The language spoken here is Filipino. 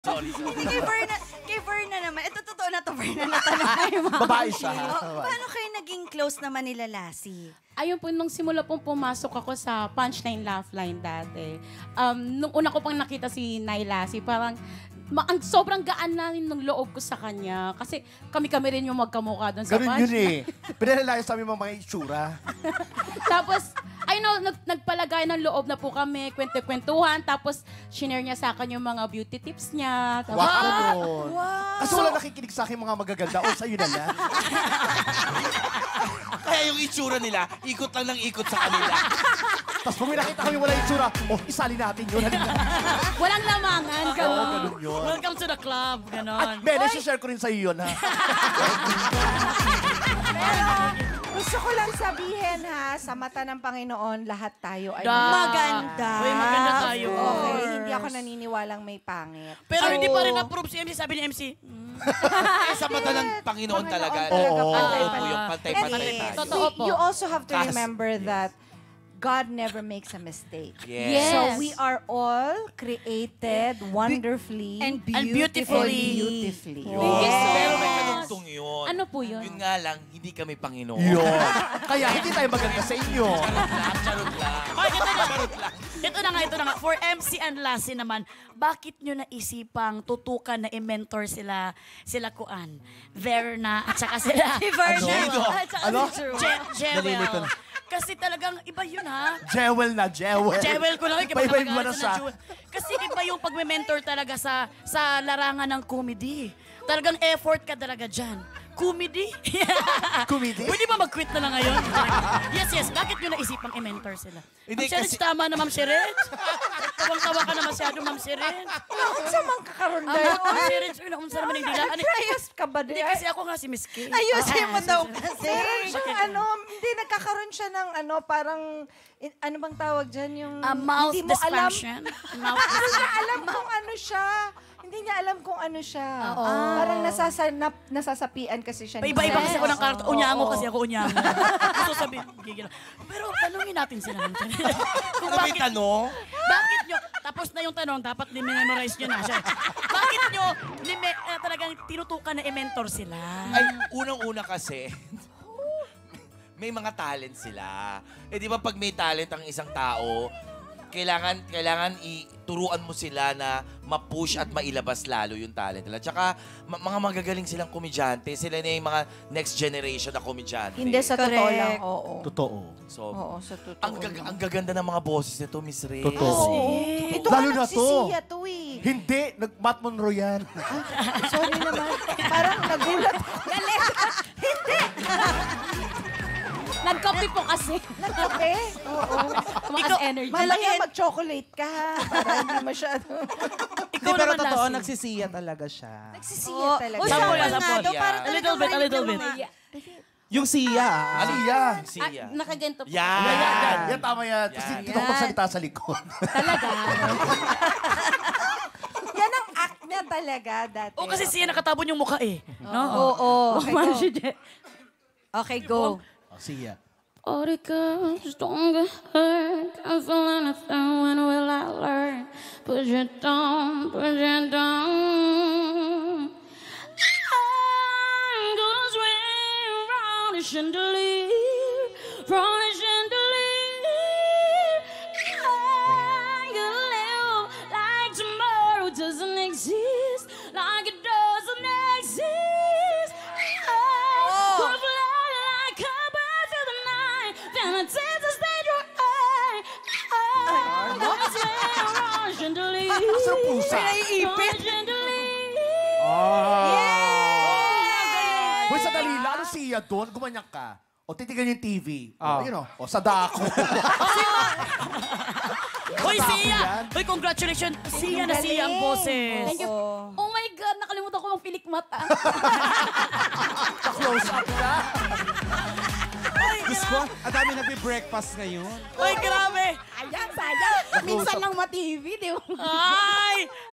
Sorry. Kay Verna naman. Ito, totoo na to, Verna. Natanong kayo, mga Babae siya. Paano kayo naging close naman nila, Lassie? Ayun po, nung simula pong pumasok ako sa Punchline Laugh Line dati, nung una ko pang nakita si Nay Lassie, parang sobrang gaan na rin ng loob ko sa kanya. Kasi kami-kami rin yung magkamukha doon sa Ganun yun Punchline. eh. Pinalalayo sa aming mga itsura. Tapos, nagpalagay ng loob na po kami, kwento-kwentuhan. Tapos, shinare niya sa akin yung mga beauty tips niya. Tapos, Wow! Kasi wala nakikinig sa akin mga magaganda. O, sa'yo na lang. Kaya yung itsura nila, ikot lang ng ikot sa kanila. Tapos pag may nakita kami wala itsura, isali natin yun. walang lamangan. Oo, ganun yun. Welcome to the club. Ganon. Bene, share ko rin sa'yo yun, ha? Gusto ko lang sabihin ha, sa mata ng Panginoon, lahat tayo ay Maganda. Uy, maganda tayo. Okay, hindi ako naniniwalang may pangit. Pero So, hindi pa rin approve si MC. Sabi ni MC, Sa mata ng Panginoon talaga. Oo. Oo po yung And pantay-pantay tayo. Totoo po. you also have to Kas- remember that God never makes a mistake. Yes. So we are all created wonderfully And beautifully. beautifully. Thank you so Pero may much. kadugtong yun. Ano po yun? Yun nga lang, hindi kami Panginoon. Yun. Kaya hindi tayo maganda sa inyo. Charot lang. okay, ito na nga. For MC and Lassie naman, bakit nyo naisipang tutukan na i-mentor sila Kuan, Verna, at saka sila Si Verna. Ano? Jewel. Nalilito. Kasi talagang iba yun ha. Jewel na, Jewel. Jewel ko lang. Iba-iba na siya. Kasi iba yung pagme-mentor talaga sa larangan ng comedy. Talagang effort ka talaga dyan. Comedy? Comedy? Pwede ba mag-quit na lang ngayon? Yes. Bakit nyo naisipang i-mentor sila? Hindi, Ma'am Sherridge, tama na Ma'am Sherridge. Tawang-tawa ka na masyado, Ma'am Sherridge. Unsa man kakaroon Ma'am dayon? Sherridge, unsa naman yung dila? Prayers ka ba Hindi, di? kasi ako nga si Miss K. Ayusin mo daw kasi. Meron siyang hindi nagkakaroon siya ng parang, ano bang tawag dyan yung, Mouth hindi mo alam. dysfunction. Hindi niya alam kung ano siya. Hindi niya alam kung ano siya. Parang nasasapian kasi siya. Iba-iba kasi ako ng karto. Unyango Oo. kasi ako unyango. Gusto sabihin, gigil. Pero tanungin natin sila. Kung Ano may tanong? bakit nyo, tapos na yung tanong, dapat ni-memorize nyo na siya. Bakit nyo talagang tinutukan na i-mentor sila? Ay, unang-una kasi, may mga talent sila. Eh di ba pag may talent ang isang tao, kailangan ituruan mo sila na ma-push at mailabas lalo yung talent nila. Tsaka mga magagaling silang komedyante. Sila na yung mga next generation na komedyante. Hindi sa totoo Correct. lang, oo. Totoo. So, Oo, sa totoo. ang gaganda ng mga boses nito, Miss Ray. Totoo. Ito Lalo nga na to. nagsisiya to eh. Hindi, nag-Matt Monroe yan. Sorry naman. Parang nagulat. Nag-copy po kasi. Nagkape? Oo. Tumakas energy. Mamaya mag-chocolate ka ha. Para hindi masyado. Ikaw Hindi, pero naman, totoo, Lassie. nagsisiya talaga siya. Nagsisiya talaga. O, Sample, sample nga sample. daw. Para A little bit, a little bit. Yung siya, Ano yan? Siya. Nakaganto po. Yan! Yan, tama yan. Kasi dito ako magsalita sa likod. Talaga. Yan ang act niya talaga dati. O kasi siya nakatabon yung mukha eh. No? Oo. Okay, Okay, go. Siya. All the girls don't get hurt. Can't feel anything. When will I learn? Push it down, push it down. I'm gonna swing round the chandelier, round the chandelier. I'm gonna live like tomorrow doesn't exist, like it doesn't exist. I'm gonna fly like a bird through the night, then I take the stage right. I'm gonna swing around the chandelier, Sa pusa. round the chandelier. Hoy, sa dalila, ano siya doon? Gumanyak ka. O, titigan yung TV. Ah. Ayun o, sa dako. Hoy, Tao Sia! yan. Hoy, congratulations. Sia na Sia ang boses. Thank you. Oh my God, nakalimutan ko yung pilik mata. Close up ka. Diyos ko, ang dami nagbe-breakfast ngayon. Hoy, grabe. Ayan, sayang. Minsan lang ma-TV, di ba? Ay!